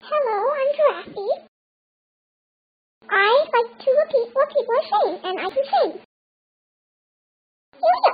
Hello, I'm Giraffe. I like to repeat what people are saying, and I can sing. Here we go.